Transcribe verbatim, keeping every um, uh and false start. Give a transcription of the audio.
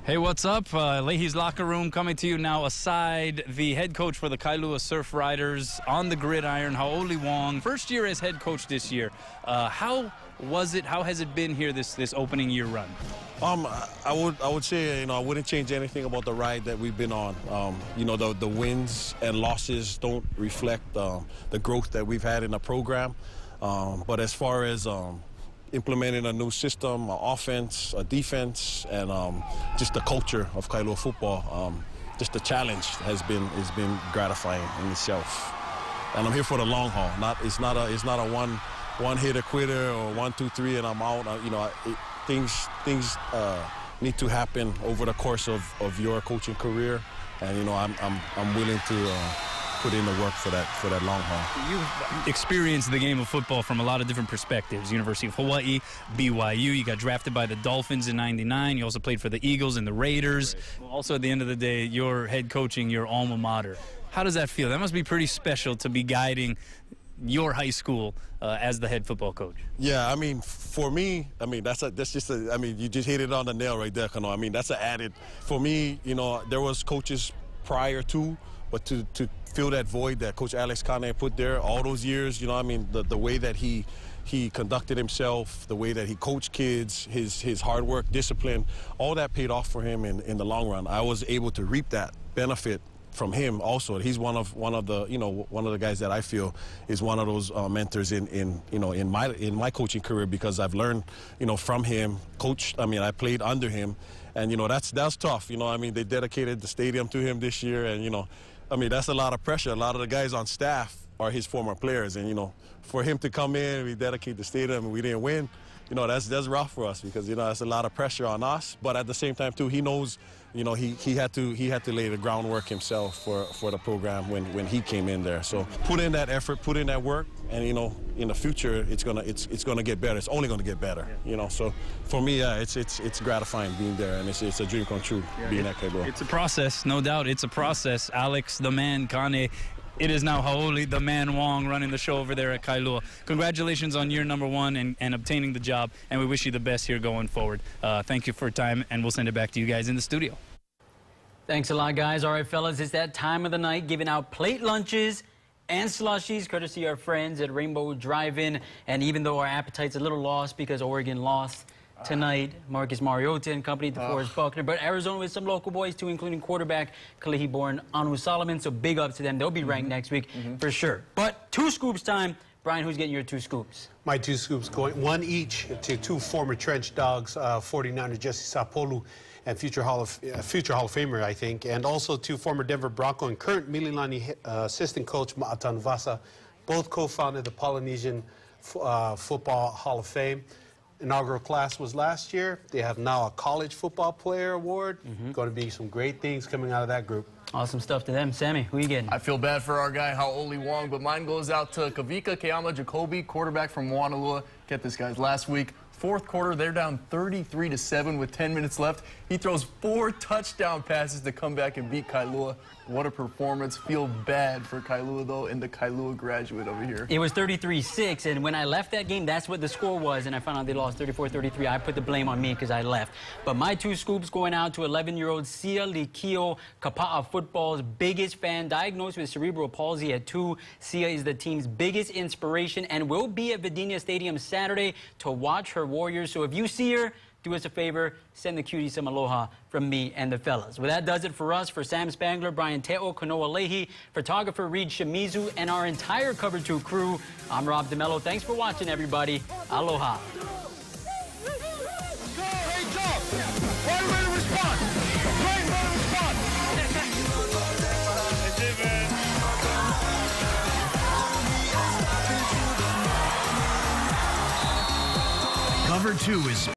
Hey, what's up? Uh, Leahey's Locker Room coming to you now aside the head coach for the Kailua Surf Riders on the gridiron, Hau'oli Wong. First year as head coach this year. Uh, how was it? How has it been here this, this opening year run? Um, I would I would say, you know, I wouldn't change anything about the ride that we've been on. Um, you know, the, the wins and losses don't reflect um, the growth that we've had in the program. Um, but as far as um, implementing a new system, an offense, a defense, and um, just the culture of Kailua football, um, just the challenge has been has been gratifying in itself. And I'm here for the long haul. Not it's not a it's not a one one hitter quitter or one two three and I'm out. Uh, you know, it, things things uh, need to happen over the course of, of your coaching career, and you know I'm I'm I'm willing to. Uh, put in the work for that for that long haul. You've experienced the game of football from a lot of different perspectives. University of Hawaii, B Y U, you got drafted by the Dolphins in ninety-nine. You also played for the Eagles and the Raiders. Right. Also, at the end of the day, you're head coaching your alma mater. How does that feel? That must be pretty special to be guiding your high school uh, as the head football coach. Yeah, I mean, for me, I mean, that's a, that's just a, I mean, you just hit it on the nail right there, Kanoa. I mean, that's an added, for me, you know, there was coaches prior to, but to, to fill that void that Coach Alex Kane put there all those years, you know, I mean, the, the way that he he conducted himself, the way that he coached kids, his his hard work, discipline, all that paid off for him in, in the long run. I was able to reap that benefit from him also. He's one of one of the you know one of the guys that I feel is one of those uh, mentors in in you know in my in my coaching career, because I've learned you know from him. Coach, I mean, I played under him, and you know that's that's tough. You know, I mean, they dedicated the stadium to him this year, and you know, I mean, that's a lot of pressure. A lot of the guys on staff are his former players, and you know, for him to come in, we dedicate the stadium, and we didn't win. You know, that's that's rough for us, because you know that's a lot of pressure on us. But at the same time, too, he knows, you know, he he had to he had to lay the groundwork himself for for the program when when he came in there. So put in that effort, put in that work, and you know, in the future, it's gonna it's it's gonna get better. It's only gonna get better. You know, so for me, yeah, it's it's it's gratifying being there, and it's it's a dream come true yeah, being at Kailua. It's a process, no doubt. It's a process. Alex, the man, Kane. It is now Hau'oli, the man Wong, running the show over there at Kailua. Congratulations on year number one and, and obtaining the job, and we wish you the best here going forward. Uh, thank you for your time, and we'll send it back to you guys in the studio. Thanks a lot, guys. All right, fellas, it's that time of the night, giving out plate lunches and slushies, courtesy of our friends at Rainbow Drive-In. And even though our appetite's a little lost because Oregon lost tonight, Marcus Mariota and company, DeForest uh. Buckner, but Arizona with some local boys too, including quarterback Kalihi-born Anu Solomon, so big up to them. They'll be ranked mm-hmm. next week mm-hmm. for sure. But two scoops time. Brian, who's getting your two scoops? My two scoops going one each to two former Trench Dogs, uh, forty-niner Jesse Sapolu and future Hall of uh, future Hall of Famer, I think, and also two former Denver Bronco and current Mililani uh, assistant coach Ma'atan Vasa, both co-founded the Polynesian uh, Football Hall of Fame. Inaugural class was last year. They have now a college football player award. Mm-hmm. Going to be some great things coming out of that group. Awesome stuff to them. Sammy, who are you getting? I feel bad for our guy, Hau'oli Wong, but mine goes out to Kavika Keama Jacoby, quarterback from Moanalua. Get this, guys. Last week, fourth quarter, they're down thirty-three to seven with ten minutes left. He throws four touchdown passes to come back and beat Kailua. What a performance. Feel bad for Kailua, though, and the Kailua graduate over here. It was thirty-three six, and when I left that game, that's what the score was, and I found out they lost thirty-four thirty-three. I put the blame on me because I left. But my two scoops going out to eleven-year-old Sia Likio, Kapa'a football's biggest fan, diagnosed with cerebral palsy at two. Sia is the team's biggest inspiration and will be at Videnia Stadium Saturday to watch her Warriors. So if you see her, do us a favor, send the cutie some aloha from me and the fellas. Well, that does it for us. For Sam Spangler, Brian Te'o, Kanoa Leahey, photographer Reed Shimizu, and our entire Cover two crew, I'm Rob DeMello. Thanks for watching, everybody. Aloha. Cover two is